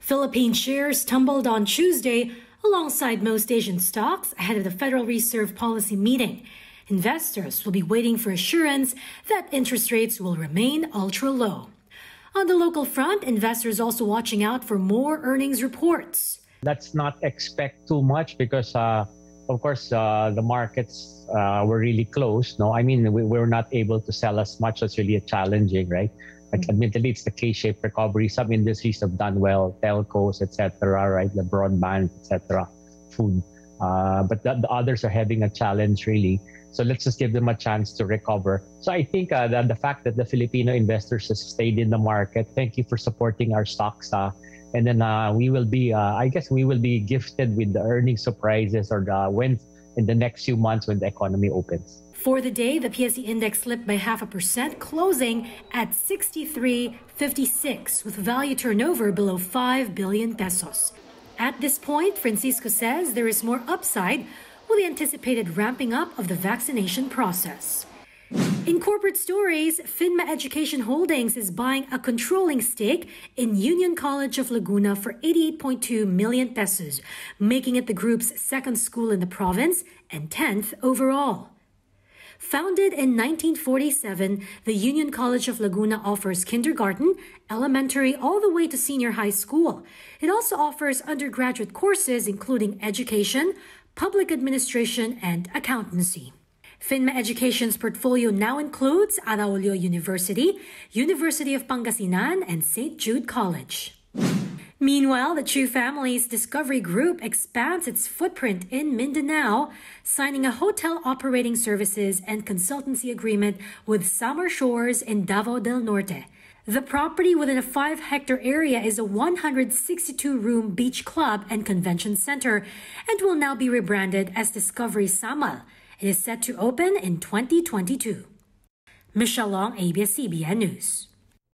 Philippine shares tumbled on Tuesday alongside most Asian stocks ahead of the Federal Reserve policy meeting. Investors will be waiting for assurance that interest rates will remain ultra-low. On the local front, investors also watching out for more earnings reports. Let's not expect too much because, of course, the markets were really close. No, I mean, we were not able to sell as much. It's really challenging, right? Like, admittedly, it's the K-shaped recovery. Some industries have done well, telcos, etc., right? The broadband, etc., food. But the others are having a challenge, really. So let's just give them a chance to recover. So I think that the fact that the Filipino investors have stayed in the market, thank you for supporting our stocks. And then we will be, I guess we will be gifted with the earnings surprises or when in the next few months when the economy opens. For the day, the PSE index slipped by 0.5%, closing at 63.56 with value turnover below 5 billion pesos. At this point, Francisco says there is more upside with the anticipated ramping up of the vaccination process. In corporate stories, Finma Education Holdings is buying a controlling stake in Union College of Laguna for 88.2 million pesos, making it the group's second school in the province and 10th overall. Founded in 1947, the Union College of Laguna offers kindergarten, elementary, all the way to senior high school. It also offers undergraduate courses including education, public administration, and accountancy. Finma Education's portfolio now includes Araulio University, University of Pangasinan, and St. Jude College. Meanwhile, the Chu Family's Discovery Group expands its footprint in Mindanao, signing a hotel operating services and consultancy agreement with Summer Shores in Davao del Norte. The property within a 5-hectare area is a 162-room beach club and convention center and will now be rebranded as Discovery Samal. It is set to open in 2022. Michelle Long, ABS-CBN News.